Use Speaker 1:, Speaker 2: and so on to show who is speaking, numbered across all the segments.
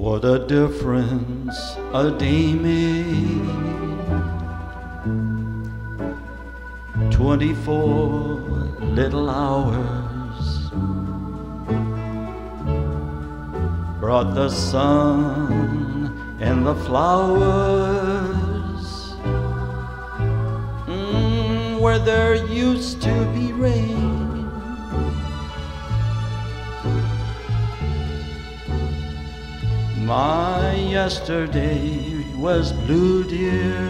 Speaker 1: What a difference a day made. 24 little hours brought the sun and the flowers where there used to be rain. My yesterday was blue, dear.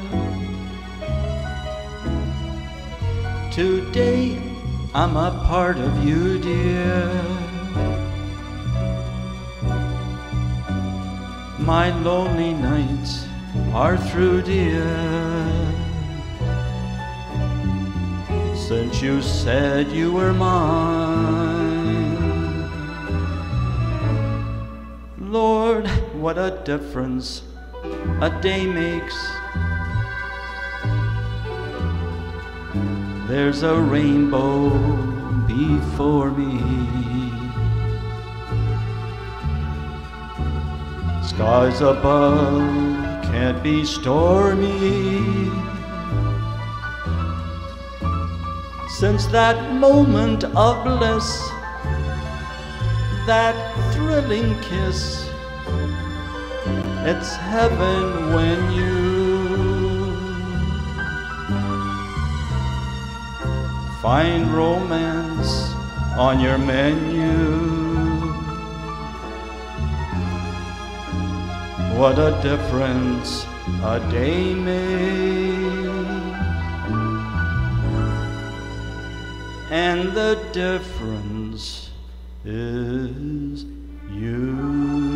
Speaker 1: Today I'm a part of you, dear. My lonely nights are through, dear, since you said you were mine. Lord, what a difference a day makes. There's a rainbow before me. Skies above can't be stormy. Since that moment of bliss, that thrilling kiss, it's heaven when you find romance on your menu. What a difference a day made. And the difference is you.